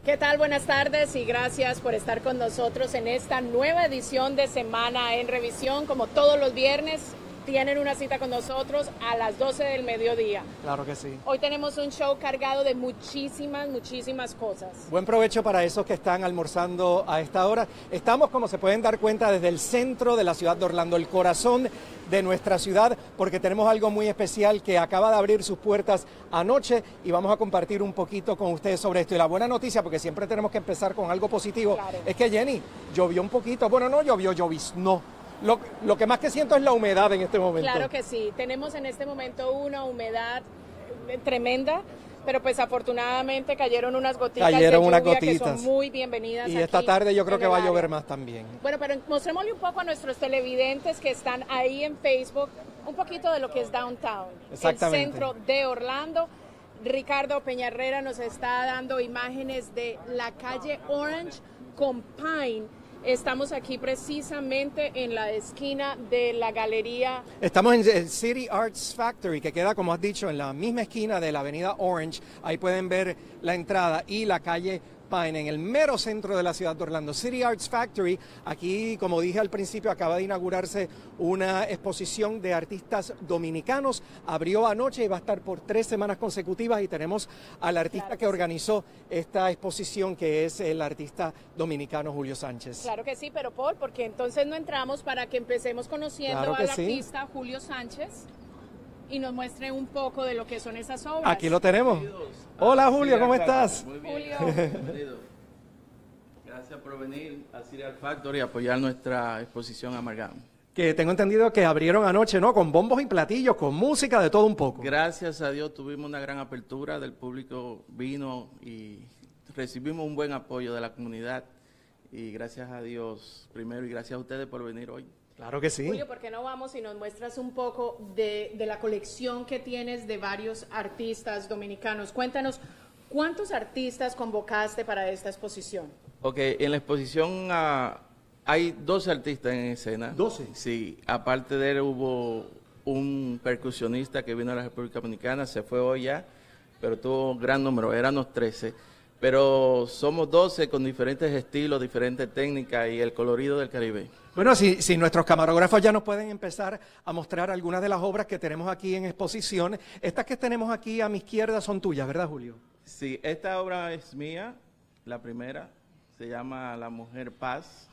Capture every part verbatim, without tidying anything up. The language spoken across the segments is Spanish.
¿Qué tal? Buenas tardes y gracias por estar con nosotros en esta nueva edición de Semana en Revisión. Como todos los viernes, tienen una cita con nosotros a las doce del mediodía. Claro que sí. Hoy tenemos un show cargado de muchísimas, muchísimas cosas. Buen provecho para esos que están almorzando a esta hora. Estamos, como se pueden dar cuenta, desde el centro de la ciudad de Orlando, el corazón de nuestra ciudad, porque tenemos algo muy especial que acaba de abrir sus puertas anoche y vamos a compartir un poquito con ustedes sobre esto. Y la buena noticia, porque siempre tenemos que empezar con algo positivo, claro, es que, Jenny, llovió un poquito. Bueno, no llovió, lloviznó. Lo, lo que más que siento es la humedad en este momento. Claro que sí, tenemos en este momento una humedad tremenda, pero pues afortunadamente cayeron unas gotitas cayeron de unas lluvia gotitas. que son muy bienvenidas. Y aquí esta tarde yo creo que va a llover área. más también. Bueno, pero mostrémosle un poco a nuestros televidentes que están ahí en Facebook, un poquito de lo que es Downtown, el centro de Orlando. Ricardo Peñarrera nos está dando imágenes de la calle Orange con Pine. Estamos aquí precisamente en la esquina de la galería. Estamos en el City Arts Factory, que queda, como has dicho, en la misma esquina de la avenida Orange. Ahí pueden ver la entrada y la calle Pine, en el mero centro de la ciudad de Orlando. City Arts Factory, aquí, como dije al principio, acaba de inaugurarse una exposición de artistas dominicanos. Abrió anoche y va a estar por tres semanas consecutivas y tenemos al artista claro que, que organizó esta exposición, que es el artista dominicano Julio Sánchez. Claro que sí, pero Paul, porque entonces no entramos para que empecemos conociendo claro al sí. artista Julio Sánchez y nos muestre un poco de lo que son esas obras. Aquí lo tenemos. Hola Julio, sí, ¿cómo estás? Muy bien, Julio. bienvenido. Gracias por venir a Cereal Factory y apoyar nuestra exposición Amalgam. Que tengo entendido que abrieron anoche, ¿no? Con bombos y platillos, con música, de todo un poco. Gracias a Dios tuvimos una gran apertura, del público vino y recibimos un buen apoyo de la comunidad. Y gracias a Dios primero y gracias a ustedes por venir hoy. Claro que sí. Julio, ¿por qué no vamos y nos muestras un poco de, de la colección que tienes de varios artistas dominicanos? Cuéntanos, ¿cuántos artistas convocaste para esta exposición? Ok, en la exposición uh, hay doce artistas en escena. ¿doce? Sí, aparte de él hubo un percusionista que vino a la República Dominicana, se fue hoy ya, pero tuvo un gran número, éramos trece. Pero somos doce con diferentes estilos, diferentes técnicas y el colorido del Caribe. Bueno, si, si nuestros camarógrafos ya nos pueden empezar a mostrar algunas de las obras que tenemos aquí en exposición. Estas que tenemos aquí a mi izquierda son tuyas, ¿verdad, Julio? Sí, esta obra es mía, la primera, se llama La Mujer Paz,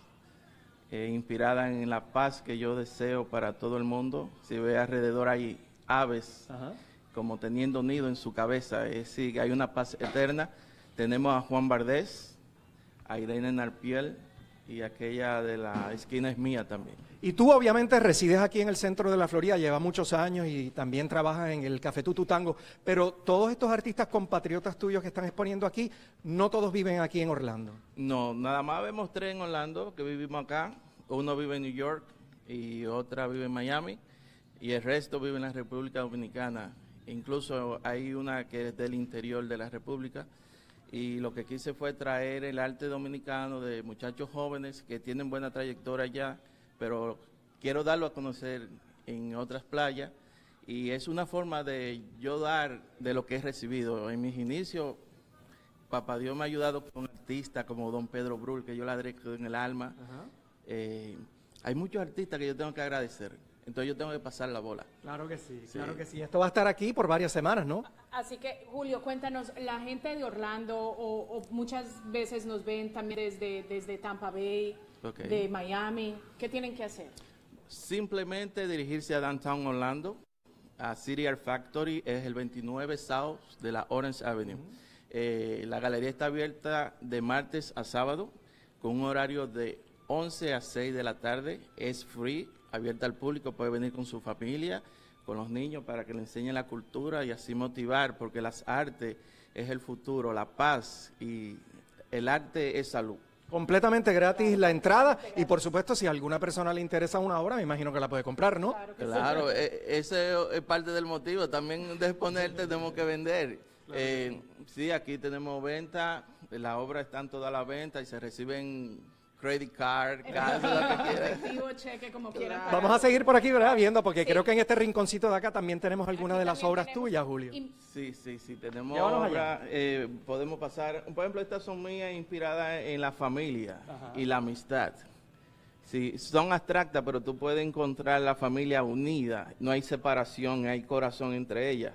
eh, inspirada en la paz que yo deseo para todo el mundo. Si ve alrededor hay aves, ajá, como teniendo nido en su cabeza, es decir, hay una paz eterna. Tenemos a Juan Bardés, a Irene Narpiel y aquella de la esquina es mía también. Y tú obviamente resides aquí en el centro de la Florida, llevas muchos años y también trabajas en el Café Tututango, pero todos estos artistas compatriotas tuyos que están exponiendo aquí, no todos viven aquí en Orlando. No, nada más vemos tres en Orlando que vivimos acá, uno vive en New York y otra vive en Miami y el resto vive en la República Dominicana. Incluso hay una que es del interior de la República. Y lo que quise fue traer el arte dominicano de muchachos jóvenes que tienen buena trayectoria ya, pero quiero darlo a conocer en otras playas. Y es una forma de yo dar de lo que he recibido. En mis inicios, Papá Dios me ha ayudado con artistas como Don Pedro Brul, que yo le agradezco en el alma. Eh, hay muchos artistas que yo tengo que agradecer. Entonces yo tengo que pasar la bola. Claro que sí, sí, claro que sí. Esto va a estar aquí por varias semanas, ¿no? Así que, Julio, cuéntanos, la gente de Orlando o, o muchas veces nos ven también desde, desde Tampa Bay, okay, de Miami. ¿Qué tienen que hacer? Simplemente dirigirse a Downtown Orlando, a City Art Factory, es el veintinueve South de la Orange Avenue. Uh-huh. eh, la galería está abierta de martes a sábado, con un horario de once a seis de la tarde, es free, abierta al público, puede venir con su familia, con los niños para que le enseñen la cultura y así motivar, porque las artes es el futuro, la paz y el arte es salud. Completamente gratis la entrada y por supuesto si a alguna persona le interesa una obra, me imagino que la puede comprar, ¿no? Claro, claro sí. eh, ese es parte del motivo, también de exponer tenemos que vender. Claro. Eh, sí, aquí tenemos venta, la obra está en toda la venta y se reciben credit card, card, lo que quieras. Efectivo, cheque, como quieran. Vamos pagar. a seguir por aquí, ¿verdad? Viendo, porque sí. Creo que en este rinconcito de acá también tenemos algunas Aquí de las obras tenemos, tuyas, Julio. Sí, sí, sí, tenemos Llévanos obras, eh, podemos pasar, por ejemplo, estas son mías inspiradas en la familia Ajá. y la amistad. Sí, son abstractas, pero tú puedes encontrar la familia unida, no hay separación, hay corazón entre ellas.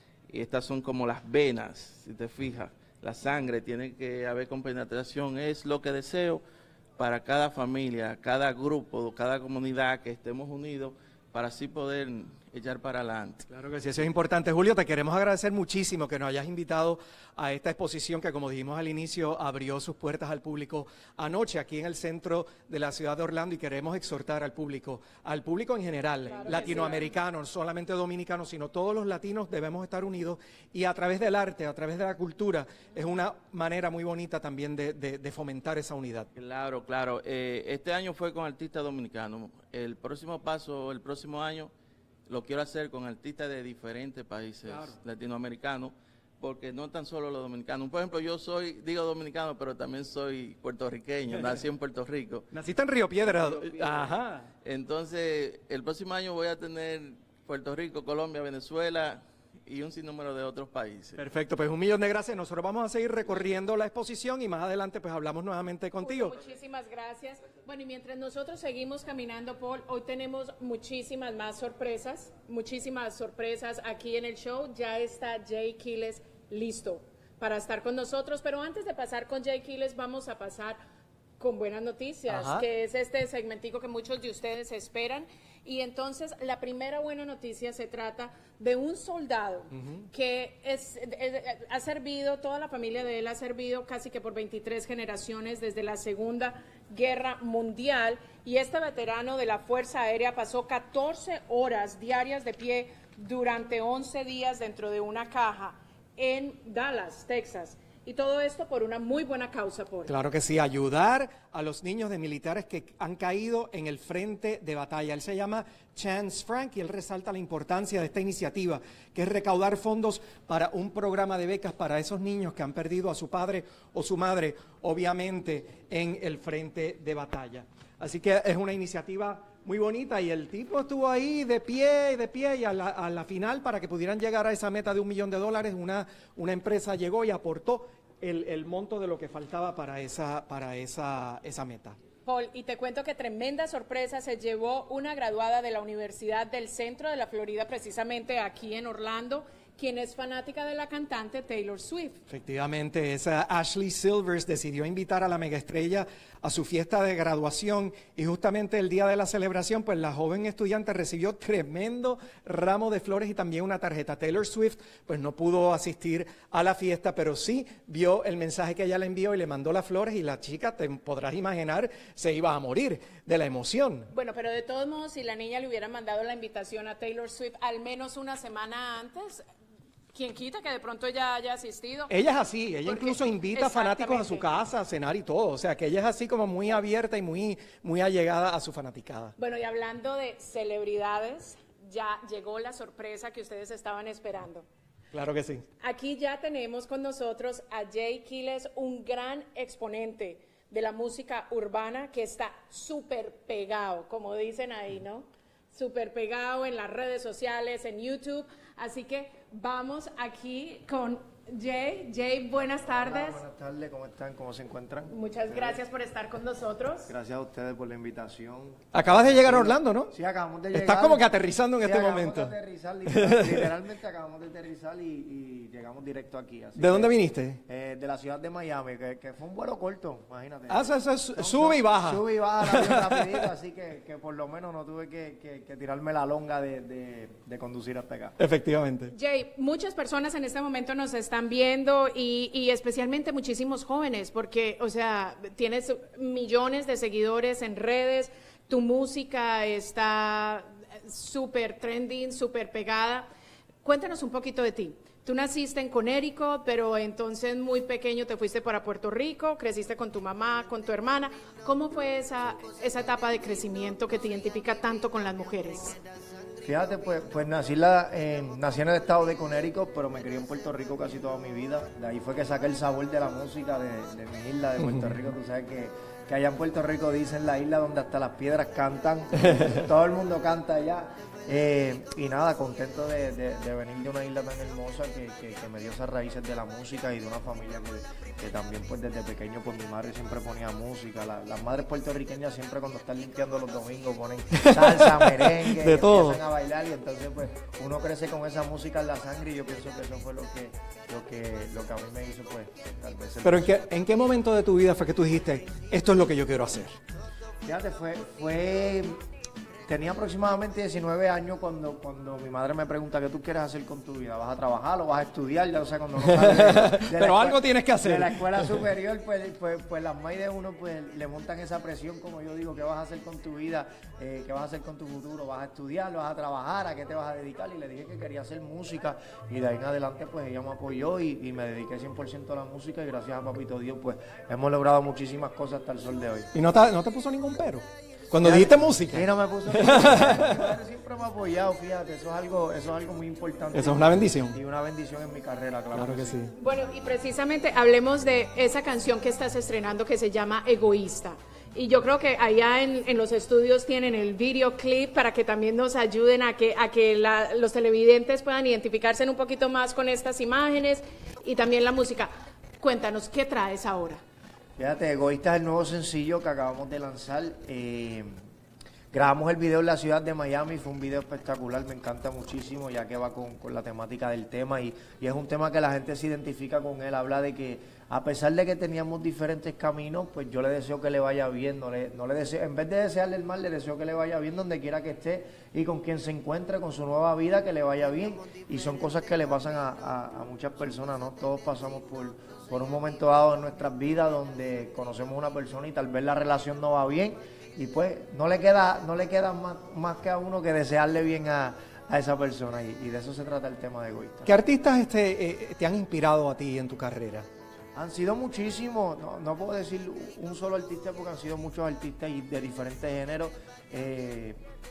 Y estas son como las venas, si te fijas, la sangre, tiene que haber compenetración, es lo que deseo para cada familia, cada grupo, cada comunidad, que estemos unidos para así poder echar para adelante. Claro que sí, eso es importante. Julio, te queremos agradecer muchísimo que nos hayas invitado a esta exposición que, como dijimos al inicio, abrió sus puertas al público anoche aquí en el centro de la ciudad de Orlando, y queremos exhortar al público, al público en general, claro latinoamericano, no solamente dominicano, sino todos los latinos debemos estar unidos, y a través del arte, a través de la cultura, es una manera muy bonita también de, de, de fomentar esa unidad. Claro, claro. Eh, este año fue con artistas dominicanos. El próximo paso, el próximo año, lo quiero hacer con artistas de diferentes países claro. latinoamericanos, porque no tan solo los dominicanos. Por ejemplo, yo soy, digo dominicano, pero también soy puertorriqueño, nací en Puerto Rico. Naciste en Río Piedra. Río Piedra. Ajá. Entonces, el próximo año voy a tener Puerto Rico, Colombia, Venezuela y un sinnúmero de otros países. Perfecto, pues un millón de gracias. Nosotros vamos a seguir recorriendo la exposición y más adelante pues hablamos nuevamente contigo. Julio, muchísimas gracias. Bueno, y mientras nosotros seguimos caminando, Paul, hoy tenemos muchísimas más sorpresas, muchísimas sorpresas aquí en el show. Ya está Jay Quiles listo para estar con nosotros, pero antes de pasar con Jay Quiles vamos a pasar con buenas noticias, Ajá. que es este segmentico que muchos de ustedes esperan. Y entonces la primera buena noticia se trata de un soldado uh-huh. que es, es, es, ha servido, toda la familia de él ha servido casi que por veintitrés generaciones desde la Segunda Guerra Mundial, y este veterano de la Fuerza Aérea pasó catorce horas diarias de pie durante once días dentro de una caja en Dallas, Texas. Y todo esto por una muy buena causa, Paul. Claro que sí, ayudar a los niños de militares que han caído en el frente de batalla. Él se llama Chance Frank y él resalta la importancia de esta iniciativa, que es recaudar fondos para un programa de becas para esos niños que han perdido a su padre o su madre, obviamente, en el frente de batalla. Así que es una iniciativa muy bonita, y el tipo estuvo ahí de pie, de pie, y a la, a la final, para que pudieran llegar a esa meta de un millón de dólares, una, una empresa llegó y aportó el, el monto de lo que faltaba para esa, para esa, esa meta. Paul, y te cuento que tremenda sorpresa se llevó una graduada de la Universidad del Centro de la Florida, precisamente aquí en Orlando, quien es fanática de la cantante Taylor Swift. Efectivamente, esa Ashley Silvers decidió invitar a la megaestrella a su fiesta de graduación, y justamente el día de la celebración, pues la joven estudiante recibió tremendo ramo de flores y también una tarjeta. Taylor Swift pues no pudo asistir a la fiesta, pero sí vio el mensaje que ella le envió y le mandó las flores, y la chica, te podrás imaginar, se iba a morir de la emoción. Bueno, pero de todos modos, si la niña le hubiera mandado la invitación a Taylor Swift al menos una semana antes, ¿quién quita que de pronto ella haya asistido? Ella es así, ella Porque, incluso invita a fanáticos a su casa a cenar y todo, o sea que ella es así como muy abierta y muy, muy allegada a su fanaticada. Bueno, y hablando de celebridades, ya llegó la sorpresa que ustedes estaban esperando. Claro que sí. Aquí ya tenemos con nosotros a Jay Quiles, un gran exponente de la música urbana que está súper pegado, como dicen ahí, ¿no? Súper pegado en las redes sociales, en YouTube. Así que vamos aquí con Jay. Jay, buenas tardes. Hola, buenas tardes, ¿cómo están? ¿Cómo se encuentran? Muchas gracias por estar con nosotros. Gracias a ustedes por la invitación. Acabas de llegar a Orlando, ¿no? Sí, acabamos de llegar. Estás como que aterrizando en sí, este acabamos momento. De aterrizar, literal, literalmente acabamos de aterrizar y, y llegamos directo aquí. Así ¿De que, dónde viniste? Eh, de la ciudad de Miami, que, que fue un vuelo corto, imagínate. Ah, eso, eso, no, sube no, y baja. Sube y baja la rapidito, así que, que por lo menos no tuve que, que, que tirarme la longa de, de, de conducir hasta acá. Efectivamente. Jay, muchas personas en este momento nos están viendo y, y especialmente muchísimos jóvenes, porque, o sea, tienes millones de seguidores en redes, tu música está súper trending, súper pegada. Cuéntanos un poquito de ti. Tú naciste en Connecticut, pero entonces muy pequeño te fuiste para Puerto Rico, creciste con tu mamá, con tu hermana. ¿Cómo fue esa, esa etapa de crecimiento que te identifica tanto con las mujeres? Fíjate, pues, pues nací, la, eh, nací en el estado de Connecticut, pero me crié en Puerto Rico casi toda mi vida. De ahí fue que saqué el sabor de la música de, de mi isla, de Puerto Rico. Tú sabes que, que allá en Puerto Rico dicen la isla donde hasta las piedras cantan. Todo el mundo canta allá. Eh, y nada, contento de, de, de venir de una isla tan hermosa que, que, que me dio esas raíces de la música y de una familia que, que también pues desde pequeño pues mi madre siempre ponía música. La, las madres puertorriqueñas siempre cuando están limpiando los domingos ponen salsa, merengue, de y todo. Empiezan a bailar y entonces pues uno crece con esa música en la sangre y yo pienso que eso fue lo que, lo que, lo que a mí me hizo pues tal vez ser. Pero ¿en qué, ¿en qué momento de tu vida fue que tú dijiste, esto es lo que yo quiero hacer? Fíjate, fue... fue Tenía aproximadamente diecinueve años cuando, cuando mi madre me pregunta qué tú quieres hacer con tu vida. ¿Vas a trabajar o vas a estudiar? Ya, o sea, cuando uno sale de, de Pero escuela, algo tienes que hacer. De la escuela superior, pues, pues, pues las maíz de uno pues le montan esa presión, como yo digo, ¿qué vas a hacer con tu vida? Eh, ¿Qué vas a hacer con tu futuro? ¿Vas a estudiar? ¿Vas a trabajar? ¿A qué te vas a dedicar? Y le dije que quería hacer música y de ahí en adelante pues ella me apoyó y, y me dediqué cien por ciento a la música y gracias a Papito Dios pues hemos logrado muchísimas cosas hasta el sol de hoy. ¿Y no te, no te puso ningún pero? Cuando dijiste música. Sí, no me puso. Mi madre siempre me ha apoyado, fíjate, eso es algo, eso es algo muy importante. Eso es una bendición. Y una bendición en mi carrera, claro, Claro que sí. Bueno, y precisamente hablemos de esa canción que estás estrenando que se llama Egoísta. Y yo creo que allá en, en los estudios tienen el videoclip para que también nos ayuden a que, a que la, los televidentes puedan identificarse un poquito más con estas imágenes y también la música. Cuéntanos, ¿qué traes ahora? Fíjate, Egoísta es el nuevo sencillo que acabamos de lanzar. Eh, grabamos el video en la ciudad de Miami, fue un video espectacular, me encanta muchísimo ya que va con, con la temática del tema y, y es un tema que la gente se identifica con él, habla de que a pesar de que teníamos diferentes caminos, pues yo le deseo que le vaya bien, no le, no le deseo, en vez de desearle el mal, le deseo que le vaya bien donde quiera que esté y con quien se encuentre, con su nueva vida, que le vaya bien. Y son cosas que le pasan a, a, a muchas personas, ¿no? Todos pasamos por, por un momento dado en nuestras vidas donde conocemos a una persona y tal vez la relación no va bien y pues no le queda, no le queda más, más que a uno que desearle bien a, a esa persona y, y de eso se trata el tema de Egoísta. ¿Qué artistas este, eh, te han inspirado a ti en tu carrera? Han sido muchísimos, no, no puedo decir un solo artista porque han sido muchos artistas y de diferentes géneros. Eh,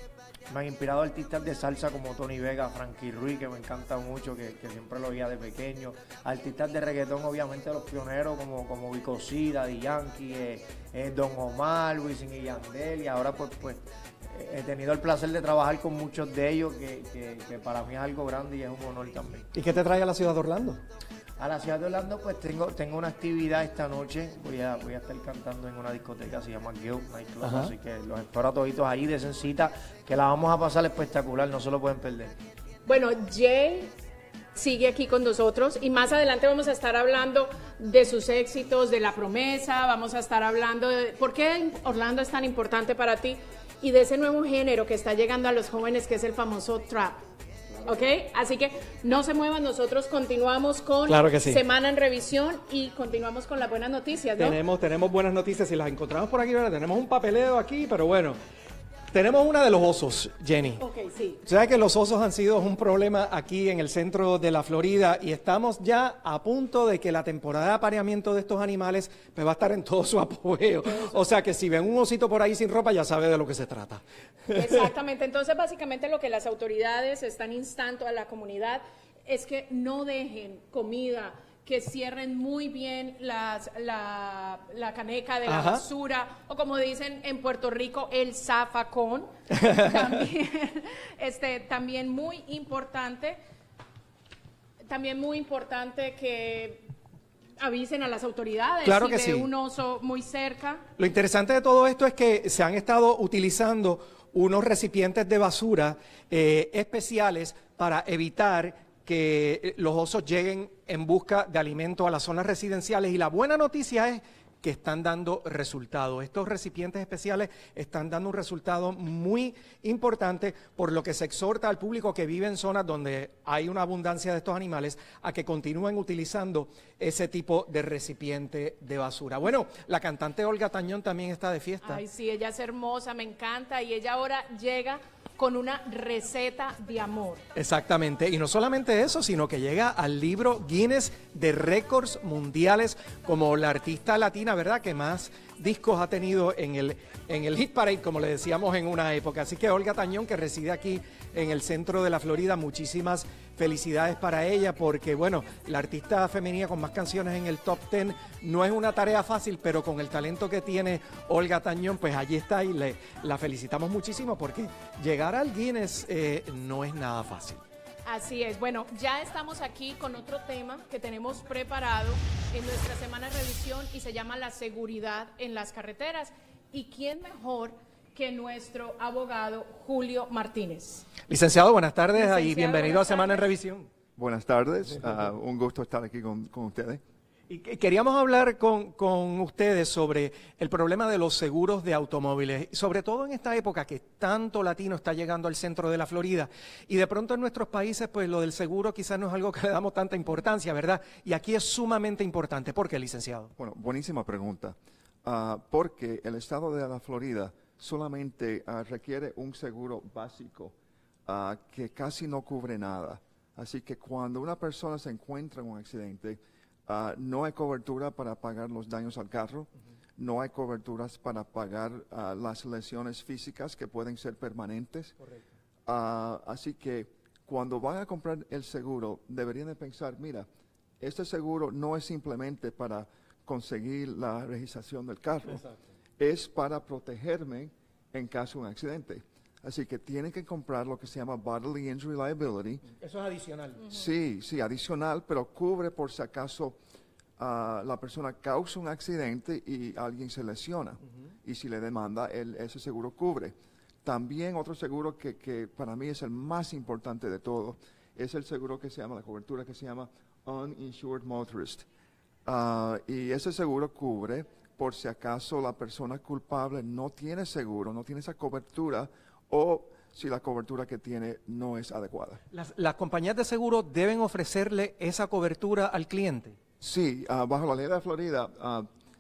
me han inspirado artistas de salsa como Tony Vega, Frankie Ruiz, que me encanta mucho, que, que siempre lo oía de pequeño. Artistas de reggaetón, obviamente los pioneros como, como Vico C, Daddy Yankee, eh, eh, Don Omar, Wisin y Yandel. Y ahora pues, pues he tenido el placer de trabajar con muchos de ellos, que, que, que para mí es algo grande y es un honor también. ¿Y qué te trae a la ciudad de Orlando? A la ciudad de Orlando pues tengo tengo una actividad esta noche, voy a voy a estar cantando en una discoteca, se llama Guild Nightclub, así que los espero a toditos ahí, de cita, que la vamos a pasar espectacular, no se lo pueden perder. Bueno, Jay sigue aquí con nosotros y más adelante vamos a estar hablando de sus éxitos, de La Promesa, vamos a estar hablando de por qué Orlando es tan importante para ti y de ese nuevo género que está llegando a los jóvenes que es el famoso trap. ¿Ok? Así que no se muevan, nosotros continuamos con Claro que sí. Semana en Revisión y continuamos con las buenas noticias, ¿no? Tenemos, tenemos buenas noticias y las encontramos por aquí, ¿verdad? Tenemos un papeleo aquí, pero bueno. Tenemos una de los osos, Jenny. Ok, sí. ¿Sabes que los osos han sido un problema aquí en el centro de la Florida y estamos ya a punto de que la temporada de apareamiento de estos animales pues, va a estar en todo su apogeo? O sea que si ven un osito por ahí sin ropa ya sabe de lo que se trata. Exactamente, entonces básicamente lo que las autoridades están instando a la comunidad es que no dejen comida, que cierren muy bien las, la, la caneca de la Ajá. basura, o como dicen en Puerto Rico, el zafacón. también, este, también muy importante, también muy importante que avisen a las autoridades Claro si que ve sí. un oso muy cerca. Lo interesante de todo esto es que se han estado utilizando unos recipientes de basura eh, especiales para evitar que los osos lleguen en busca de alimento a las zonas residenciales y la buena noticia es que están dando resultados. Estos recipientes especiales están dando un resultado muy importante, por lo que se exhorta al público que vive en zonas donde hay una abundancia de estos animales a que continúen utilizando ese tipo de recipiente de basura. Bueno, la cantante Olga Tañón también está de fiesta. Ay, sí, ella es hermosa, me encanta, y ella ahora llega con una receta de amor. Exactamente, y no solamente eso, sino que llega al libro Guinness de récords mundiales como la artista latina, ¿verdad?, que más discos ha tenido en el, en el Hit Parade, como le decíamos en una época. Así que Olga Tañón, que reside aquí en el centro de la Florida, muchísimas felicidades para ella, porque bueno, la artista femenina con más canciones en el top ten no es una tarea fácil, pero con el talento que tiene Olga Tañón, pues allí está y le, la felicitamos muchísimo, porque llegar al Guinness eh, no es nada fácil. Así es. Bueno, ya estamos aquí con otro tema que tenemos preparado en nuestra semana de revisión y se llama la seguridad en las carreteras. ¿Y quién mejor que nuestro abogado Julio Martínez? Licenciado, buenas tardes. Licenciado, y bienvenido a Semana en tardes. Revisión. Buenas tardes, uh, un gusto estar aquí con, con ustedes. Y queríamos hablar con, con ustedes sobre el problema de los seguros de automóviles, sobre todo en esta época que tanto latino está llegando al centro de la Florida, y de pronto en nuestros países pues lo del seguro quizás no es algo que le damos tanta importancia, ¿verdad? Y aquí es sumamente importante. ¿Por qué, licenciado? Bueno, buenísima pregunta, uh, porque el estado de la Florida solamente uh, requiere un seguro básico uh, que casi no cubre nada, así que cuando una persona se encuentra en un accidente, Uh, no hay cobertura para pagar los daños al carro, uh-huh. no hay coberturas para pagar uh, las lesiones físicas que pueden ser permanentes. Uh, así que cuando van a comprar el seguro, deberían de pensar, mira, este seguro no es simplemente para conseguir la registración del carro, exacto, es para protegerme en caso de un accidente. Así que tienen que comprar lo que se llama Bodily Injury Liability. Eso es adicional. Uh-huh. Sí, sí, adicional, pero cubre por si acaso uh, la persona causa un accidente y alguien se lesiona. Uh-huh. Y si le demanda, el, ese seguro cubre. También otro seguro que, que para mí es el más importante de todo, es el seguro que se llama, la cobertura que se llama Uninsured Motorist. Uh, y ese seguro cubre por si acaso la persona culpable no tiene seguro, no tiene esa cobertura, o si la cobertura que tiene no es adecuada. ¿Las, las compañías de seguro deben ofrecerle esa cobertura al cliente? Sí, uh, bajo la ley de Florida, uh,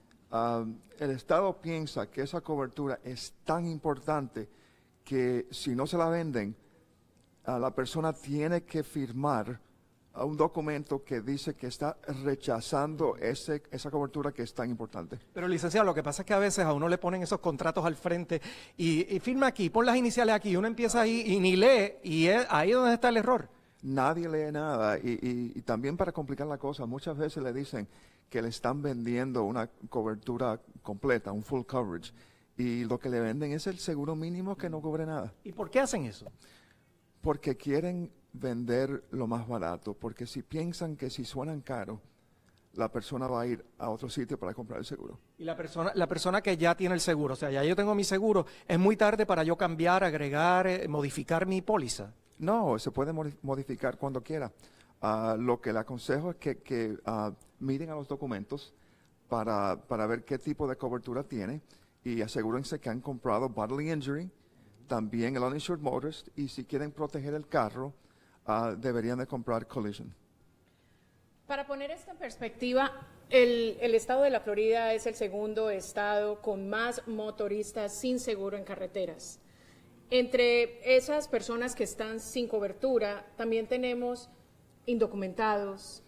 uh, el Estado piensa que esa cobertura es tan importante que si no se la venden, uh, la persona tiene que firmar uh, un documento que dice que está rechazando ese, esa cobertura que es tan importante. Pero, licenciado, lo que pasa es que a veces a uno le ponen esos contratos al frente y, y firma aquí, pon las iniciales aquí, y uno empieza ahí y ni lee, y es ahí donde está el error. Nadie lee nada, y, y, y también para complicar la cosa, muchas veces le dicen que le están vendiendo una cobertura completa, un full coverage, y lo que le venden es el seguro mínimo que no cubre nada. ¿Y por qué hacen eso? Porque quieren vender lo más barato, porque si piensan que si suenan caro, la persona va a ir a otro sitio para comprar el seguro. Y la persona, la persona que ya tiene el seguro, o sea, ya yo tengo mi seguro, ¿es muy tarde para yo cambiar, agregar, eh, modificar mi póliza? No, se puede modificar cuando quiera. Uh, lo que le aconsejo es que, que uh, miren a los documentos para, para ver qué tipo de cobertura tiene y asegúrense que han comprado bodily injury, también el uninsured motorist, y si quieren proteger el carro, uh, deberían de comprar collision. Para poner esto en perspectiva, el, el estado de la Florida es el segundo estado con más motoristas sin seguro en carreteras. Entre esas personas que están sin cobertura, también tenemos indocumentados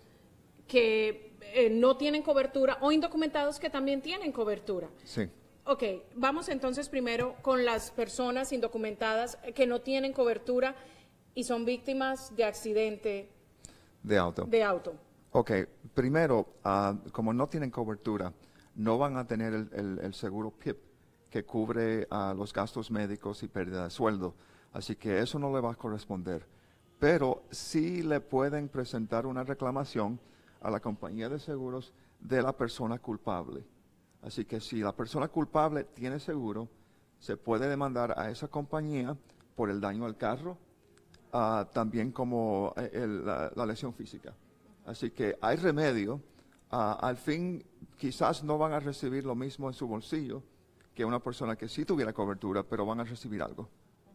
que eh, no tienen cobertura o indocumentados que también tienen cobertura. Sí. Ok, vamos entonces primero con las personas indocumentadas que no tienen cobertura y son víctimas de accidente de auto. De auto. Ok, primero, uh, como no tienen cobertura, no van a tener el, el, el seguro P I P que cubre uh, los gastos médicos y pérdida de sueldo. Así que eso no le va a corresponder. Pero sí le pueden presentar una reclamación a la compañía de seguros de la persona culpable. Así que si la persona culpable tiene seguro, se puede demandar a esa compañía por el daño al carro, uh, también como el, la, la lesión física. Así que hay remedio. Uh, al fin, quizás no van a recibir lo mismo en su bolsillo que una persona que sí tuviera cobertura, pero van a recibir algo.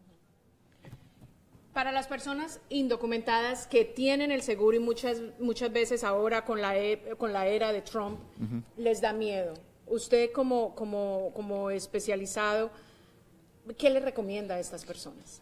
Para las personas indocumentadas que tienen el seguro y muchas muchas veces ahora con la e, con la era de Trump uh-huh. les da miedo. Usted como como como especializado, ¿qué le recomienda a estas personas?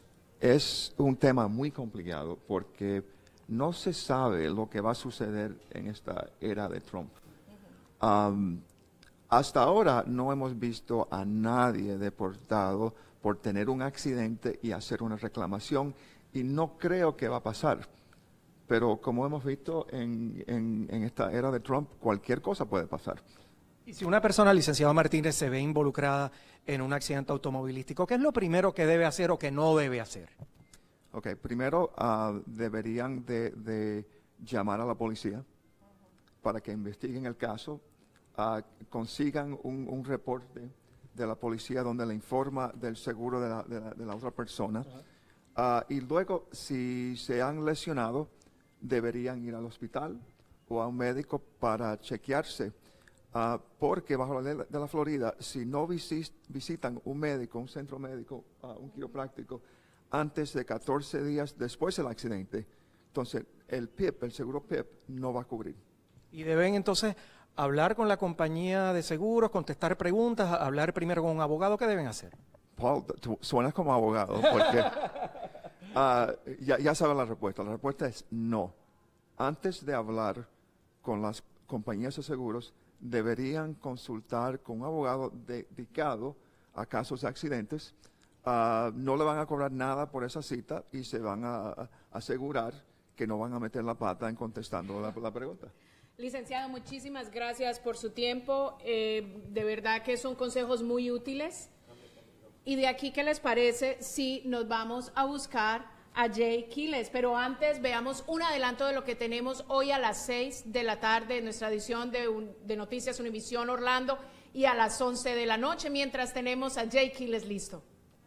es un tema muy complicado porque no se sabe lo que va a suceder en esta era de Trump. Um, hasta ahora no hemos visto a nadie deportado por tener un accidente y hacer una reclamación, y no creo que va a pasar. Pero como hemos visto en, en, en esta era de Trump, cualquier cosa puede pasar. Y si una persona, licenciado Martínez, se ve involucrada en un accidente automovilístico, ¿qué es lo primero que debe hacer o que no debe hacer? Ok, primero uh, deberían de, de llamar a la policía para que investiguen el caso, uh, consigan un, un reporte de la policía donde le informa del seguro de la, de la, de la otra persona, uh, y luego, si se han lesionado, deberían ir al hospital o a un médico para chequearse, uh, porque bajo la ley de la Florida, si no visis, visitan un médico, un centro médico, uh, un quiropráctico, antes de catorce días después del accidente, entonces el P I P, el seguro P I P, no va a cubrir. Y deben entonces hablar con la compañía de seguros, contestar preguntas, hablar primero con un abogado. ¿Qué deben hacer? Paul, tú suenas como abogado, porque uh, ya, ya sabes la respuesta. La respuesta es no. Antes de hablar con las compañías de seguros, deberían consultar con un abogado dedicado a casos de accidentes. Uh, no le van a cobrar nada por esa cita y se van a, a asegurar que no van a meter la pata en contestando la, la pregunta. Licenciado, muchísimas gracias por su tiempo. Eh, de verdad que son consejos muy útiles. Y de aquí, ¿qué les parece si nos vamos a buscar a Jay Quiles? Pero antes veamos un adelanto de lo que tenemos hoy a las seis de la tarde en nuestra edición de, un, de Noticias Univisión Orlando, y a las once de la noche, mientras tenemos a Jay Quiles listo.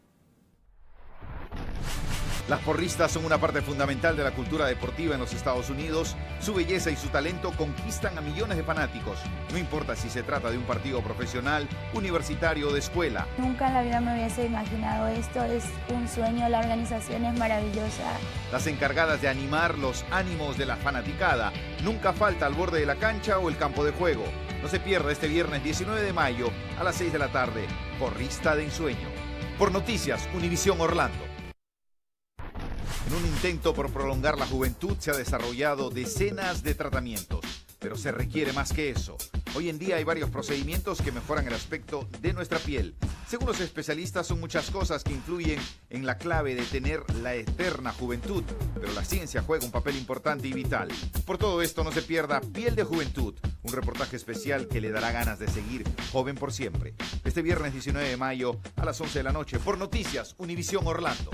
Las porristas son una parte fundamental de la cultura deportiva en los Estados Unidos. Su belleza y su talento conquistan a millones de fanáticos. No importa si se trata de un partido profesional, universitario o de escuela. Nunca en la vida me hubiese imaginado esto. Es un sueño, la organización es maravillosa. Las encargadas de animar los ánimos de la fanaticada. Nunca falta al borde de la cancha o el campo de juego. No se pierda este viernes diecinueve de mayo a las seis de la tarde. Porrista de ensueño. Por Noticias Univisión Orlando. En un intento por prolongar la juventud se ha desarrollado decenas de tratamientos, pero se requiere más que eso. Hoy en día hay varios procedimientos que mejoran el aspecto de nuestra piel. Según los especialistas, son muchas cosas que influyen en la clave de tener la eterna juventud, pero la ciencia juega un papel importante y vital. Por todo esto, no se pierda Piel de Juventud, un reportaje especial que le dará ganas de seguir joven por siempre. Este viernes diecinueve de mayo a las once de la noche por Noticias Univisión Orlando.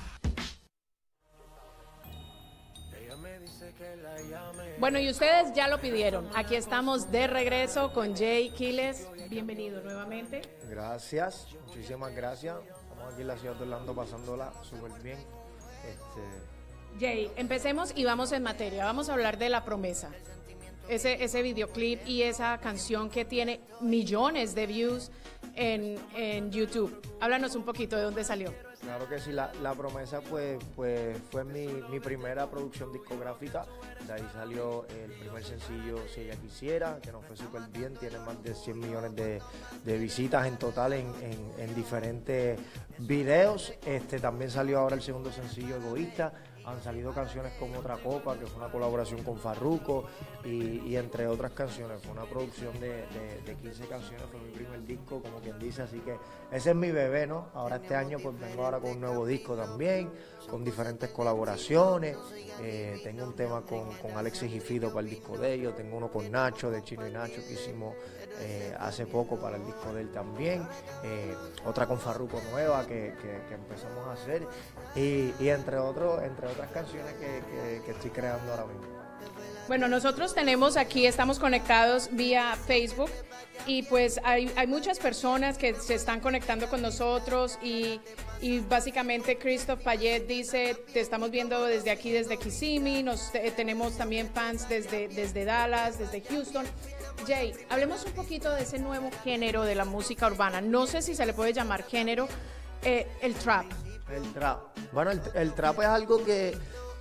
Bueno, y ustedes ya lo pidieron. Aquí estamos de regreso con Jay Quiles. Bienvenido nuevamente. Gracias, muchísimas gracias. Estamos aquí en la ciudad de Orlando pasándola súper bien. Este... Jay, empecemos y vamos en materia. Vamos a hablar de La Promesa. Ese, ese videoclip y esa canción que tiene millones de views en, en YouTube. Háblanos un poquito de dónde salió. Claro que sí, La, la Promesa pues, pues fue mi, mi primera producción discográfica. De ahí salió el primer sencillo, Si Ella Quisiera, que nos fue súper bien. Tiene más de cien millones de, de visitas en total en, en, en diferentes videos. Este, también salió ahora el segundo sencillo, Egoísta. Han salido canciones como Otra Copa, que fue una colaboración con Farruko, y, y entre otras canciones. Fue una producción de, de, de quince canciones, fue mi primer disco, como quien dice, así que ese es mi bebé, ¿no? Ahora este año pues vengo ahora con un nuevo disco también, con diferentes colaboraciones. Eh, tengo un tema con, con Alexis y Fido para el disco de ellos, tengo uno con Nacho, de Chino y Nacho, que hicimos eh, hace poco para el disco de él también. Eh, otra con Farruko nueva que, que, que empezamos a hacer, y, y entre otros, entre otras canciones que, que, que estoy creando ahora mismo. Bueno, nosotros tenemos aquí, estamos conectados vía Facebook, y pues hay, hay muchas personas que se están conectando con nosotros, y, y básicamente Christoph Payet dice, te estamos viendo desde aquí, desde Kissimmee, nos, eh, tenemos también fans desde, desde Dallas, desde Houston. Jay, hablemos un poquito de ese nuevo género de la música urbana, no sé si se le puede llamar género, eh, el trap. El trap. Bueno, el, el trap es algo que,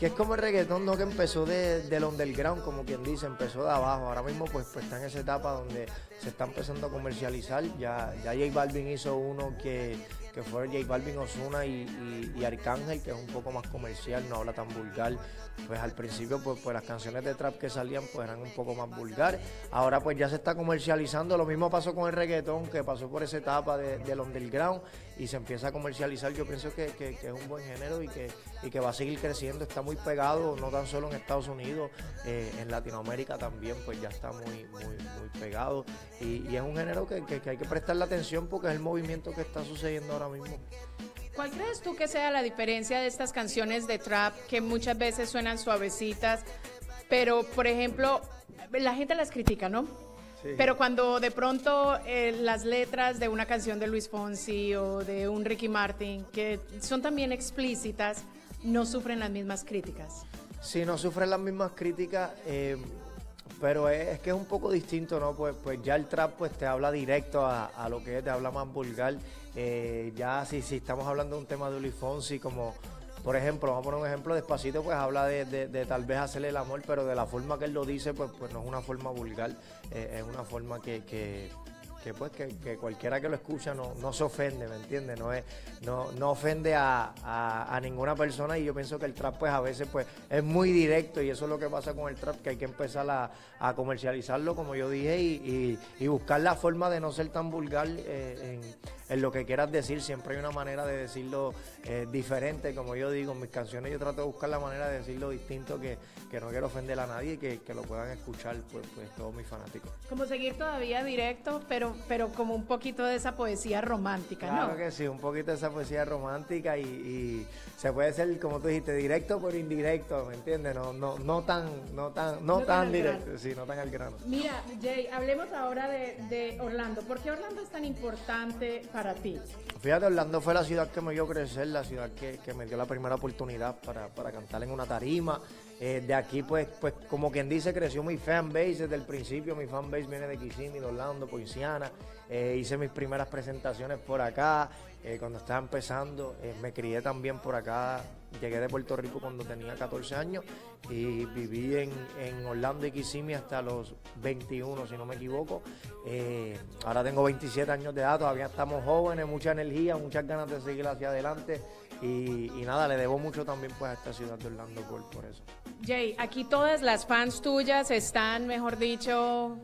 que es como el reggaetón, ¿no? Que empezó de, del underground, como quien dice, empezó de abajo. Ahora mismo pues, pues está en esa etapa donde se está empezando a comercializar. Ya, ya J Balvin hizo uno que, que fue J Balvin, Ozuna y, y, y Arcángel, que es un poco más comercial, no habla tan vulgar. Pues al principio pues, pues las canciones de trap que salían pues eran un poco más vulgares. Ahora pues ya se está comercializando. Lo mismo pasó con el reggaetón, que pasó por esa etapa de, del underground y se empieza a comercializar. Yo pienso que, que, que es un buen género y que, y que va a seguir creciendo. Está muy pegado, no tan solo en Estados Unidos, eh, en Latinoamérica también pues ya está muy, muy, muy pegado. Y, y es un género que, que, que hay que prestarle atención porque es el movimiento que está sucediendo ahora mismo. ¿Cuál crees tú que sea la diferencia de estas canciones de trap que muchas veces suenan suavecitas, pero por ejemplo la gente las critica, ¿no? Sí. Pero cuando de pronto eh, las letras de una canción de Luis Fonsi o de un Ricky Martin, que son también explícitas, no sufren las mismas críticas? Sí, no sufren las mismas críticas, eh, pero es, es que es un poco distinto, ¿no? Pues, pues ya el trap pues te habla directo a, a lo que es, te habla más vulgar. Eh, ya si, si estamos hablando de un tema de Luis Fonsi, como por ejemplo, vamos a poner un ejemplo, Despacito pues habla de, de, de tal vez hacerle el amor, pero de la forma que él lo dice pues, pues no es una forma vulgar, eh, es una forma que, que, que pues que, que cualquiera que lo escucha no, no se ofende, ¿me entiendes? No es, no, no ofende a, a, a ninguna persona, y yo pienso que el trap pues a veces pues es muy directo, y eso es lo que pasa con el trap, que hay que empezar a, a comercializarlo, como yo dije, y, y, y buscar la forma de no ser tan vulgar eh, en en lo que quieras decir. Siempre hay una manera de decirlo eh, diferente, como yo digo, en mis canciones yo trato de buscar la manera de decirlo distinto, que, que no quiero ofender a nadie y que, que lo puedan escuchar pues, pues todos mis fanáticos. Como seguir todavía directo, pero, pero como un poquito de esa poesía romántica, ¿no? Claro que sí, un poquito de esa poesía romántica, y, y se puede ser, como tú dijiste, directo pero indirecto, ¿me entiendes? No, no, no tan, no tan, no, no tan, tan directo, grano. Sí, no tan al grano. Mira, Jay, hablemos ahora de, de Orlando. ¿Por qué Orlando es tan importante para ti? Fíjate, Orlando fue la ciudad que me vio crecer, la ciudad que, que me dio la primera oportunidad para, para cantar en una tarima. Eh, de aquí, pues, pues, como quien dice, creció mi fanbase desde el principio. Mi fanbase viene de Kissimmee, de Orlando, Poinciana. Eh, hice mis primeras presentaciones por acá, eh, cuando estaba empezando. Eh, me crié también por acá. Llegué de Puerto Rico cuando tenía catorce años y viví en, en Orlando y Kissimmee hasta los veintiuno, si no me equivoco. Eh, ahora tengo veintisiete años de edad, todavía estamos jóvenes, mucha energía, muchas ganas de seguir hacia adelante. Y, y nada, le debo mucho también pues a esta ciudad de Orlando por, por eso. Jay, aquí todas las fans tuyas están, mejor dicho,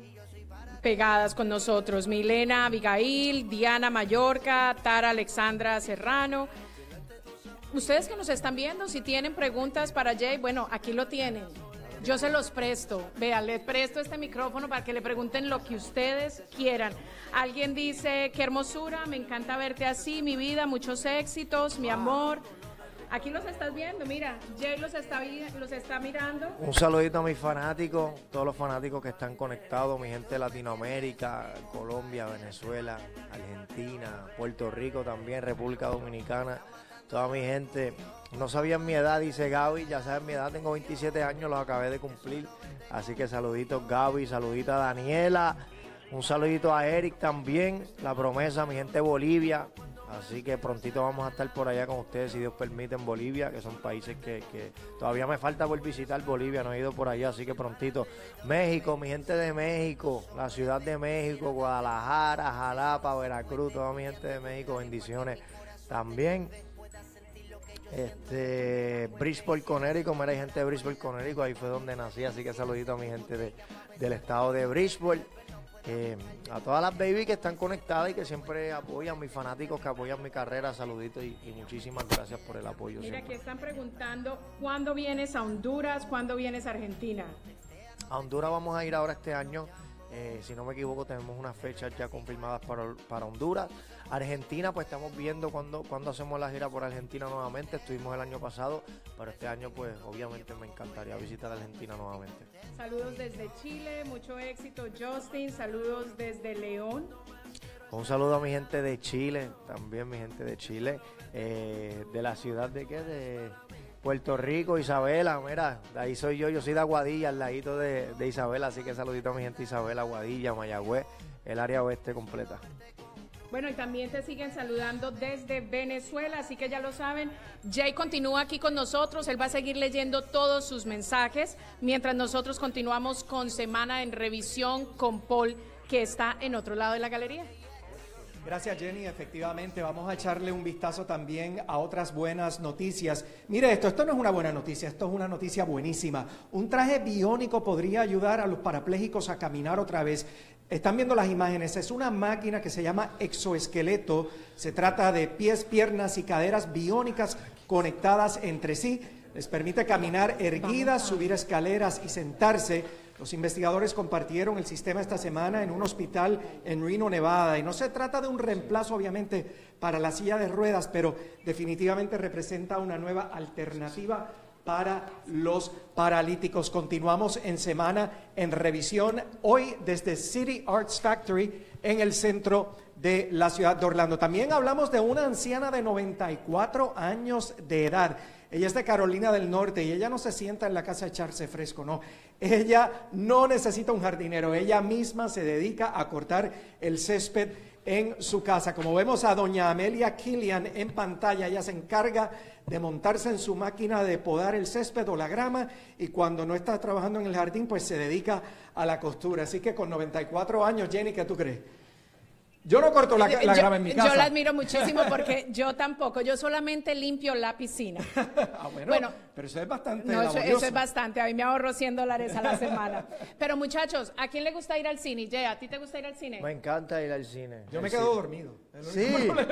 pegadas con nosotros. Milena Abigail, Diana Mallorca, Tara Alexandra Serrano. Ustedes que nos están viendo, si tienen preguntas para Jay, bueno, aquí lo tienen. Yo se los presto. Vean, les presto este micrófono para que le pregunten lo que ustedes quieran. Alguien dice, qué hermosura, me encanta verte así, mi vida, muchos éxitos, mi amor. Aquí los estás viendo, mira, Jay los está, los está mirando. Un saludito a mis fanáticos, todos los fanáticos que están conectados, mi gente de Latinoamérica, Colombia, Venezuela, Argentina, Puerto Rico también, República Dominicana. Toda mi gente, no sabían mi edad, dice Gaby, ya saben mi edad, tengo veintisiete años, los acabé de cumplir. Así que saluditos Gaby, saludito a Daniela, un saludito a Eric también, La Promesa, mi gente de Bolivia. Así que prontito vamos a estar por allá con ustedes, si Dios permite, en Bolivia, que son países que, que todavía me falta por visitar Bolivia, no he ido por allá, así que prontito. México, mi gente de México, la Ciudad de México, Guadalajara, Jalapa, Veracruz, toda mi gente de México, bendiciones también. Este, Bridgeport, Connecticut, mira, hay gente de Bridgeport, Connecticut, ahí fue donde nací, así que saludito a mi gente de, del estado de Bridgeport, eh, a todas las baby que están conectadas y que siempre apoyan, mis fanáticos que apoyan mi carrera, saluditos y, y muchísimas gracias por el apoyo. Mira, siempre. aquí están preguntando, ¿cuándo vienes a Honduras? ¿Cuándo vienes a Argentina? A Honduras vamos a ir ahora este año. Eh, si no me equivoco, tenemos unas fechas ya confirmadas para, para Honduras. Argentina, pues estamos viendo cuándo cuando hacemos la gira por Argentina nuevamente. Estuvimos el año pasado, pero este año pues obviamente me encantaría visitar Argentina nuevamente. Saludos desde Chile, mucho éxito Justin, saludos desde León. Un saludo a mi gente de Chile, también mi gente de Chile, eh, de la ciudad de qué, de Puerto Rico, Isabela, mira, de ahí soy yo, yo soy de Aguadilla, al ladito de, de Isabela, así que saludito a mi gente de Isabela, Aguadilla, Mayagüez, el área oeste completa. Bueno, y también te siguen saludando desde Venezuela, así que ya lo saben. Jay continúa aquí con nosotros, él va a seguir leyendo todos sus mensajes, mientras nosotros continuamos con Semana en Revisión con Paul, que está en otro lado de la galería. Gracias, Jenny. Efectivamente, vamos a echarle un vistazo también a otras buenas noticias. Mire esto, esto no es una buena noticia, esto es una noticia buenísima. Un traje biónico podría ayudar a los parapléjicos a caminar otra vez. Están viendo las imágenes, es una máquina que se llama exoesqueleto. Se trata de pies, piernas y caderas biónicas conectadas entre sí. Les permite caminar erguidas, subir escaleras y sentarse. Los investigadores compartieron el sistema esta semana en un hospital en Reno, Nevada, y no se trata de un reemplazo, obviamente, para la silla de ruedas, pero definitivamente representa una nueva alternativa para los paralíticos. Continuamos en Semana en Revisión, hoy desde City Arts Factory en el centro de la ciudad de Orlando. También hablamos de una anciana de noventa y cuatro años de edad. Ella es de Carolina del Norte y ella no se sienta en la casa a echarse fresco, no. Ella no necesita un jardinero, ella misma se dedica a cortar el césped en su casa. Como vemos a doña Amelia Killian en pantalla, ella se encarga de montarse en su máquina de podar el césped o la grama, y cuando no está trabajando en el jardín, pues se dedica a la costura. Así que con noventa y cuatro años, Jenny, ¿qué tú crees? Yo no corto la, la yo, grama en mi casa. Yo la admiro muchísimo porque yo tampoco, yo solamente limpio la piscina. ah, bueno, bueno, pero eso es bastante no, eso, laborioso. eso es bastante, a mí me ahorro cien dólares a la semana. Pero muchachos, ¿a quién le gusta ir al cine? Jay, ¿a ti te gusta ir al cine? Me encanta ir al cine. Yo el me quedo cine. dormido. Sí.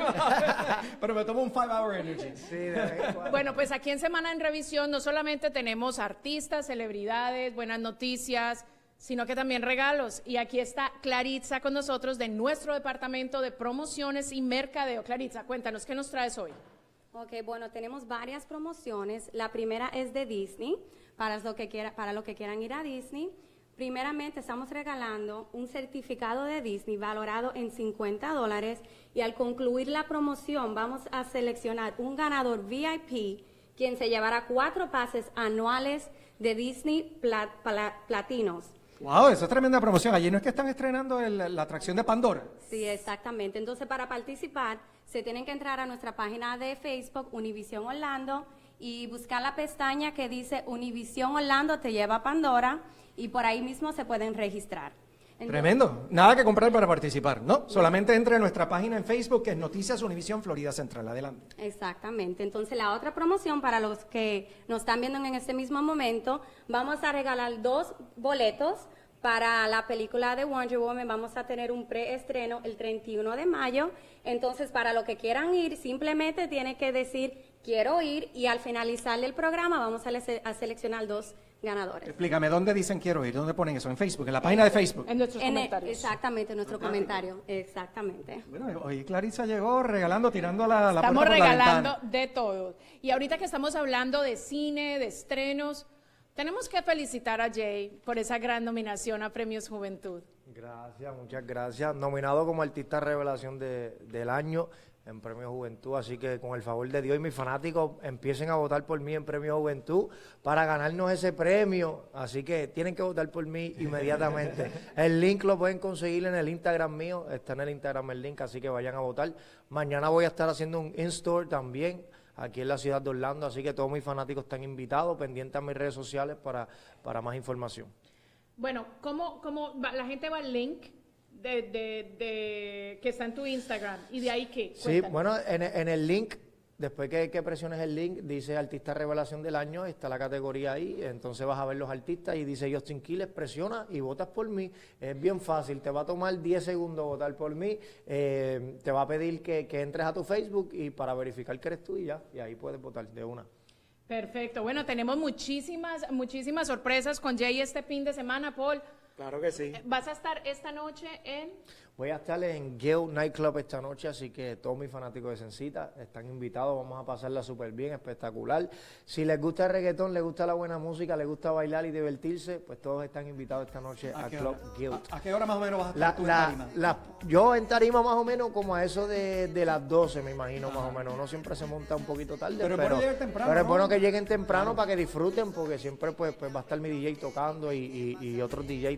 Pero me tomo un five hour energy. Sí, de vez en cuando. Bueno, pues aquí en Semana en Revisión no solamente tenemos artistas, celebridades, buenas noticias, sino que también regalos. Y aquí está Claritza con nosotros de nuestro departamento de promociones y mercadeo. Claritza, cuéntanos, ¿qué nos traes hoy? Ok, bueno, tenemos varias promociones. La primera es de Disney, para lo que quiera, para los que quieran ir a Disney. Primeramente, estamos regalando un certificado de Disney valorado en cincuenta dólares, y al concluir la promoción vamos a seleccionar un ganador V I P, quien se llevará cuatro pases anuales de Disney plat, plat, platinos. Wow, esa es tremenda promoción. Allí no es que están estrenando el, la atracción de Pandora. Sí, exactamente. Entonces, para participar, se tienen que entrar a nuestra página de Facebook, Univision Orlando, y buscar la pestaña que dice Univision Orlando te lleva a Pandora, y por ahí mismo se pueden registrar. Entonces, tremendo. Nada que comprar para participar, ¿no? Solamente entre a nuestra página en Facebook, que es Noticias Univision Florida Central. Adelante. Exactamente. Entonces, la otra promoción, para los que nos están viendo en este mismo momento, vamos a regalar dos boletos para la película de Wonder Woman. Vamos a tener un preestreno el treinta y uno de mayo. Entonces, para los que quieran ir, simplemente tienen que decir quiero ir, y al finalizar el programa vamos a, a seleccionar dos ganadores. Explícame, ¿dónde dicen quiero ir? ¿Dónde ponen eso? ¿En Facebook? ¿En la página de Facebook? En nuestros En el- comentarios. exactamente, en nuestro comentario. Exactamente. Bueno, hoy Clarisa llegó regalando, tirando la, la Estamos puerta por la regalando ventana. de todo. Y ahorita que estamos hablando de cine, de estrenos, tenemos que felicitar a Jay por esa gran nominación a Premios Juventud. Gracias, muchas gracias. Nominado como Artista Revelación de, del Año en Premio Juventud, así que con el favor de Dios y mis fanáticos empiecen a votar por mí en Premio Juventud para ganarnos ese premio, así que tienen que votar por mí inmediatamente. El link lo pueden conseguir en el Instagram mío, está en el Instagram el link, así que vayan a votar. Mañana voy a estar haciendo un in-store también aquí en la ciudad de Orlando, así que todos mis fanáticos están invitados, pendientes a mis redes sociales para, para más información. Bueno, ¿cómo, cómo va? La gente va al link de, de, de que está en tu Instagram, y de ahí qué? Sí, Cuéntanos. bueno, en, en el link, después que, que presiones el link, dice Artista Revelación del Año, está la categoría ahí, entonces vas a ver los artistas y dice Justin Quiles, presiona y votas por mí. Es bien fácil, te va a tomar diez segundos votar por mí, eh, te va a pedir que, que entres a tu Facebook y para verificar que eres tú y ya, y ahí puedes votar de una. Perfecto. Bueno, tenemos muchísimas, muchísimas sorpresas con Jay este fin de semana, Paul. Claro que sí. ¿Vas a estar esta noche en...? Voy a estar en Gale Nightclub esta noche, así que todos mis fanáticos de Sencita están invitados, vamos a pasarla súper bien, espectacular. Si les gusta el reggaetón, les gusta la buena música, les gusta bailar y divertirse, pues todos están invitados esta noche ¿A al qué Club hora? Gale. ¿A, a qué hora más o menos vas a estar La, tú en la, tarima? la- yo en tarima más o menos como a eso de, de las doce, me imagino, más o menos. Uno siempre se monta un poquito tarde, Pero pero, es bueno llegar temprano, pero es ¿no? bueno que lleguen temprano para que disfruten, porque siempre pues, pues va a estar mi D J tocando y, y, y otros D J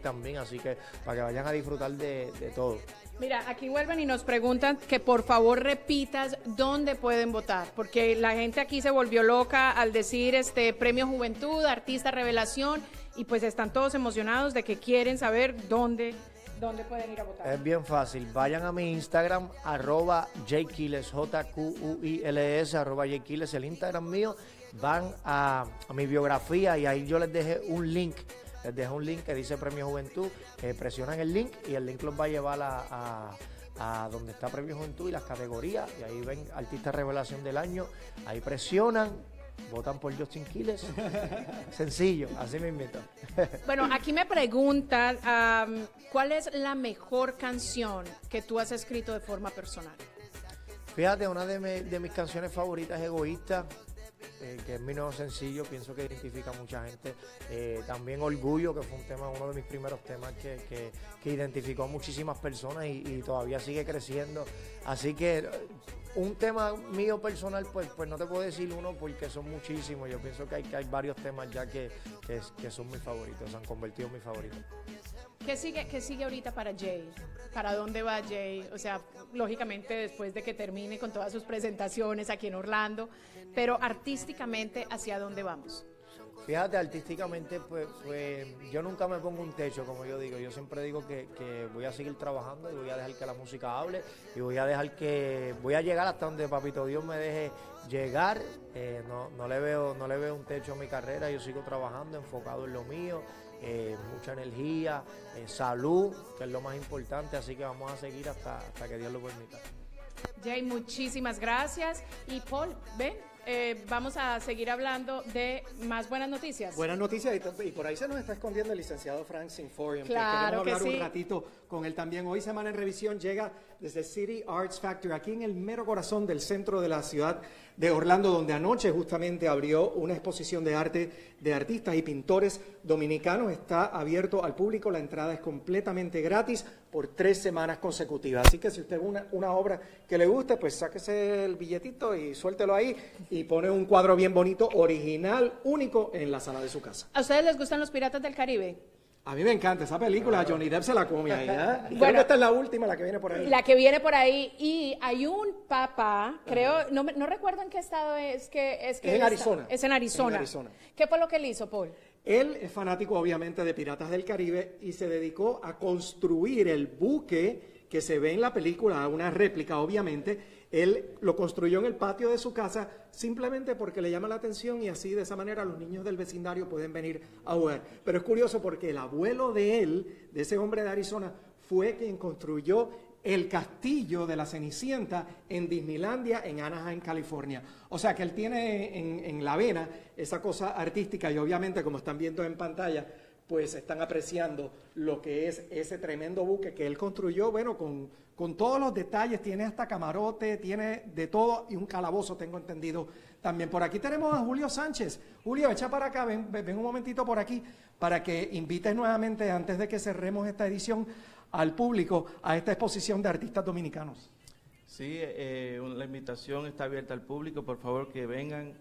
también, así que para que vayan a disfrutar de, de todo. Mira, aquí vuelven y nos preguntan que por favor repitas dónde pueden votar, porque la gente aquí se volvió loca al decir este Premio Juventud, Artista Revelación, y pues están todos emocionados de que quieren saber dónde, dónde pueden ir a votar. Es bien fácil, vayan a mi Instagram, arroba jquiles, J Q U I L S, arroba jquiles, el Instagram mío, van a, a mi biografía y ahí yo les dejé un link. Les dejo un link que dice Premio Juventud, eh, presionan el link y el link los va a llevar a, a, a donde está Premio Juventud y las categorías, y ahí ven Artista Revelación del Año, ahí presionan, votan por Justin Quiles, sencillo, así me invitan. Bueno, aquí me preguntan, um, ¿cuál es la mejor canción que tú has escrito de forma personal? Fíjate, una de, me, de mis canciones favoritas es Egoísta, Eh, que es mi nuevo sencillo, pienso que identifica a mucha gente. Eh, también Orgullo, que fue un tema, uno de mis primeros temas que, que, que identificó a muchísimas personas y, y todavía sigue creciendo. Así que un tema mío personal, pues, pues no te puedo decir uno porque son muchísimos. Yo pienso que hay, que hay varios temas ya que, que, que son mis favoritos, se han convertido en mis favoritos. ¿Qué sigue, qué sigue ahorita para Jay? ¿Para dónde va Jay? O sea, lógicamente después de que termine con todas sus presentaciones aquí en Orlando, pero artísticamente, ¿hacia dónde vamos? Fíjate, artísticamente, pues, pues yo nunca me pongo un techo, como yo digo. Yo siempre digo que, que voy a seguir trabajando y voy a dejar que la música hable y voy a dejar que, voy a llegar hasta donde Papito Dios me deje llegar. Eh, no, no, le veo, no le veo un techo a mi carrera, yo sigo trabajando, enfocado en lo mío. Eh, mucha energía, eh, salud, que es lo más importante, así que vamos a seguir hasta, hasta que Dios lo permita. Jay, muchísimas gracias. Y Paul, ven, eh, vamos a seguir hablando de más buenas noticias. Buenas noticias, y, y por ahí se nos está escondiendo el licenciado Frank Sinforium, claro que queremos hablar que sí. un ratito con él también. Hoy Semana en Revisión llega desde City Arts Factory, aquí en el mero corazón del centro de la ciudad de Orlando, donde anoche justamente abrió una exposición de arte de artistas y pintores dominicanos. Está abierto al público, la entrada es completamente gratis por tres semanas consecutivas. Así que si usted ve una, una obra que le guste, pues sáquese el billetito y suéltelo ahí y pone un cuadro bien bonito, original, único, en la sala de su casa. ¿A ustedes les gustan los Piratas del Caribe? A mí me encanta esa película, Johnny Depp se la come ahí, ¿eh? Y Bueno, creo que esta es la última, la que viene por ahí. La que viene por ahí, y hay un papá, creo, no, me- no recuerdo en qué estado es que es. Que Es en él está- Arizona. Es en Arizona. En Arizona. ¿Qué fue lo que él hizo, Paul? Él es fanático, obviamente, de Piratas del Caribe y se dedicó a construir el buque que se ve en la película, una réplica, obviamente. Él lo construyó en el patio de su casa simplemente porque le llama la atención y así de esa manera los niños del vecindario pueden venir a jugar. Pero es curioso porque el abuelo de él, de ese hombre de Arizona, fue quien construyó el castillo de la Cenicienta en Disneylandia, en Anaheim, California. O sea que él tiene en, en la vena esa cosa artística y obviamente, como están viendo en pantalla, pues están apreciando lo que es ese tremendo buque que él construyó, bueno, con, con todos los detalles, tiene hasta camarote, tiene de todo y un calabozo, tengo entendido también. Por aquí tenemos a Julio Sánchez. Julio, echa para acá, ven, ven un momentito por aquí, para que invites nuevamente, antes de que cerremos esta edición, al público a esta exposición de artistas dominicanos. Sí, eh, la invitación está abierta al público, por favor que vengan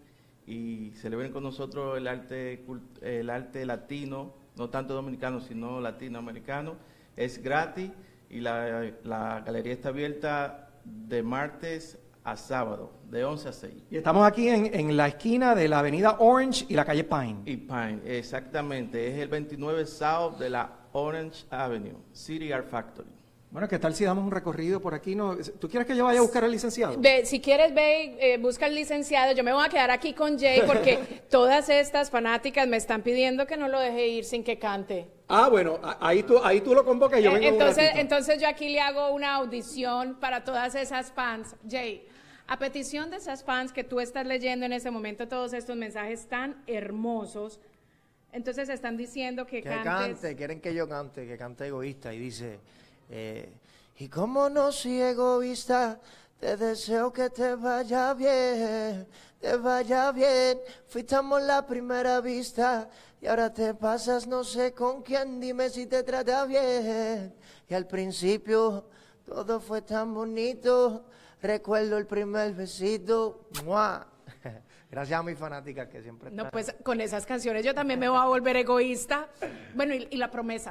y celebren con nosotros el arte, cult- el arte latino, no tanto dominicano, sino latinoamericano. Es gratis y la, la galería está abierta de martes a sábado, de once a seis. Y estamos aquí en, en la esquina de la avenida Orange y la calle Pine. Y Pine, exactamente, es el veintinueve South de la Orange Avenue, City Art Factory. Bueno, ¿qué tal si damos un recorrido por aquí? ¿No? ¿Tú quieres que yo vaya a buscar al licenciado? Ve, si quieres, ve, eh, busca al licenciado. Yo me voy a quedar aquí con Jay porque todas estas fanáticas me están pidiendo que no lo deje ir sin que cante. Ah, bueno, a- ahí tú, ahí tú lo convocas y yo Eh, vengo un entonces, ratito. entonces yo aquí le hago una audición para todas esas fans. Jay, a petición de esas fans que tú estás leyendo en ese momento todos estos mensajes tan hermosos, entonces están diciendo que, Que cantes. cante, quieren que yo cante, que cante Egoísta. Y dice, eh, y como no soy egoísta, te deseo que te vaya bien, te vaya bien. Fuiste amor la primera vista y ahora te pasas no sé con quién, dime si te trata bien. Y al principio todo fue tan bonito, recuerdo el primer besito. ¡Mua! Gracias a mis fanáticas que siempre No, están. pues con esas canciones yo también me voy a volver egoísta. Bueno, y, y la promesa.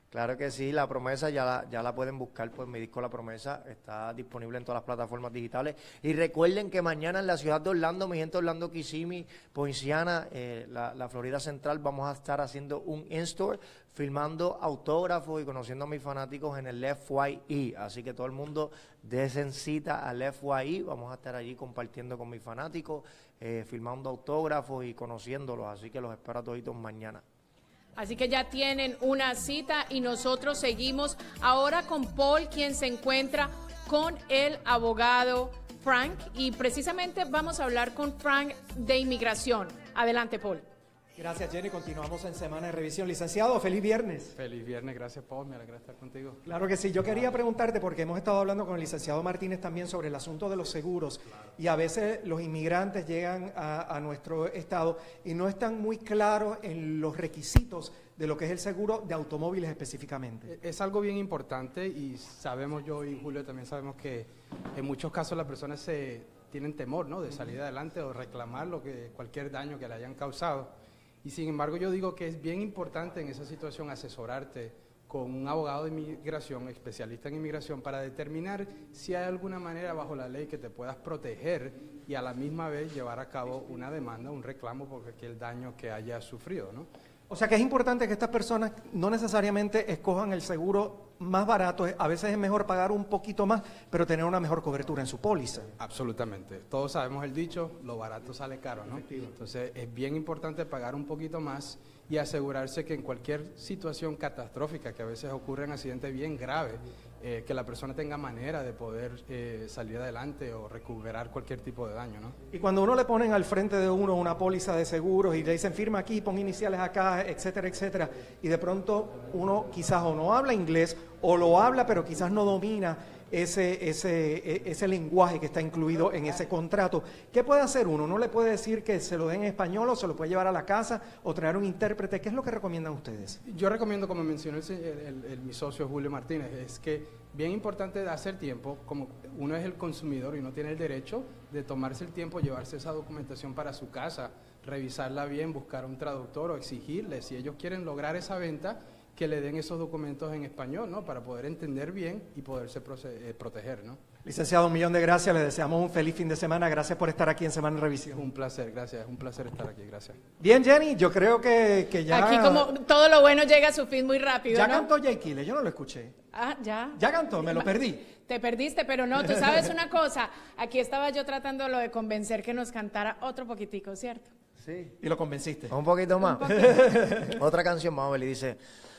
Claro que sí, La Promesa ya la, ya la pueden buscar por mi disco La Promesa, está disponible en todas las plataformas digitales. Y recuerden que mañana en la ciudad de Orlando, mi gente Orlando, Kissimmee, Poinciana, eh, la, la Florida Central, vamos a estar haciendo un in-store, filmando autógrafos y conociendo a mis fanáticos en el F Y E. Así que todo el mundo desen cita al F Y E, vamos a estar allí compartiendo con mis fanáticos, eh, filmando autógrafos y conociéndolos, así que los espero a toditos mañana. Así que ya tienen una cita y nosotros seguimos ahora con Paul, quien se encuentra con el abogado Frank, y precisamente vamos a hablar con Frank de inmigración. Adelante, Paul. Gracias, Jenny. Continuamos en Semana de Revisión. Licenciado, feliz viernes. Feliz viernes, gracias, Paul. Me alegra estar contigo. Claro que sí. Yo quería preguntarte, porque hemos estado hablando con el licenciado Martínez también sobre el asunto de los seguros, claro. Y a veces los inmigrantes llegan a, a nuestro estado y no están muy claros en los requisitos de lo que es el seguro de automóviles específicamente. Es algo bien importante y sabemos, yo y Julio también sabemos que en muchos casos las personas se tienen temor, ¿no?, de salir adelante o reclamar lo que, cualquier daño que le hayan causado. Y sin embargo yo digo que es bien importante en esa situación asesorarte con un abogado de inmigración, especialista en inmigración, para determinar si hay alguna manera bajo la ley que te puedas proteger y a la misma vez llevar a cabo una demanda, un reclamo por aquel daño que hayas sufrido, ¿no? O sea que es importante que estas personas no necesariamente escojan el seguro más barato, a veces es mejor pagar un poquito más, pero tener una mejor cobertura en su póliza. Absolutamente. Todos sabemos el dicho, lo barato sale caro, ¿no? Entonces es bien importante pagar un poquito más y asegurarse que en cualquier situación catastrófica, que a veces ocurre en accidentes bien graves, eh, que la persona tenga manera de poder eh, salir adelante o recuperar cualquier tipo de daño, ¿no? Y cuando uno le ponen al frente de uno una póliza de seguros y le dicen firma aquí, pon iniciales acá, etcétera, etcétera, y de pronto uno quizás o no habla inglés o lo habla pero quizás no domina ese, ese, ese lenguaje que está incluido en ese contrato, ¿qué puede hacer uno? ¿No le puede decir que se lo den en español o se lo puede llevar a la casa o traer un intérprete? ¿Qué es lo que recomiendan ustedes? Yo recomiendo, como mencionó el, el, el, mi socio Julio Martínez, es que bien importante hacer tiempo, como uno es el consumidor y no tiene el derecho de tomarse el tiempo, llevarse esa documentación para su casa, revisarla bien, buscar un traductor o exigirle, si ellos quieren lograr esa venta, que le den esos documentos en español, ¿no?, para poder entender bien y poderse eh, proteger, ¿no? Licenciado, un millón de gracias, le deseamos un feliz fin de semana, gracias por estar aquí en Semana de Revisión. Un placer, gracias, un placer estar aquí, gracias. Bien, Jenny, yo creo que, que ya... Aquí como todo lo bueno llega a su fin muy rápido, Ya ¿no? cantó Jay Kille, yo no lo escuché. Ah, ya. Ya cantó, me lo perdí. Te perdiste, pero no, tú sabes una cosa, aquí estaba yo tratándolo de convencer que nos cantara otro poquitico, ¿cierto? Sí. Y lo convenciste. Un poquito más. Un poquito. Otra canción más, y dice...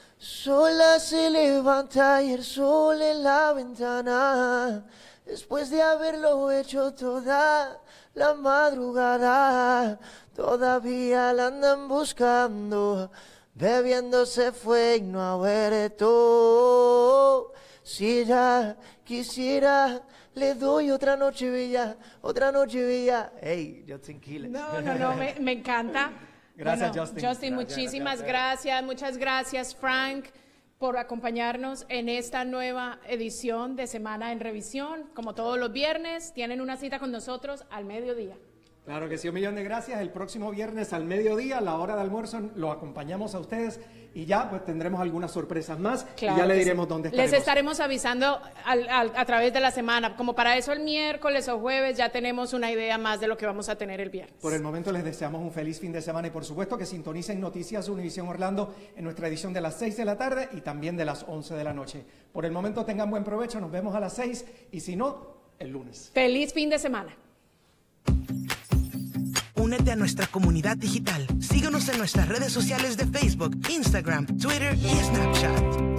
Sola se levanta y el sol en la ventana, después de haberlo hecho toda la madrugada, todavía la andan buscando, bebiendo se fue y no ha vuelto. Si ya quisiera, le doy otra noche bella, otra noche bella. Hey, Justin Quiles. No, no, no, me, me encanta. Gracias, bueno, Justin. Justin, Gracias, muchísimas gracias. gracias, muchas gracias, Frank, por acompañarnos en esta nueva edición de Semana en Revisión. Como todos los viernes, tienen una cita con nosotros al mediodía. Claro que sí, un millón de gracias. El próximo viernes al mediodía, a la hora de almuerzo, lo acompañamos a ustedes y ya pues tendremos algunas sorpresas más, Claro y ya le que diremos sí. dónde estaremos. Les estaremos avisando al, al, a través de la semana. Como para eso el miércoles o jueves ya tenemos una idea más de lo que vamos a tener el viernes. Por el momento les deseamos un feliz fin de semana y por supuesto que sintonicen Noticias Univisión Orlando en nuestra edición de las seis de la tarde y también de las once de la noche. Por el momento tengan buen provecho, nos vemos a las seis y si no, el lunes. Feliz fin de semana. Únete a nuestra comunidad digital. Síguenos en nuestras redes sociales de Facebook, Instagram, Twitter y Snapchat.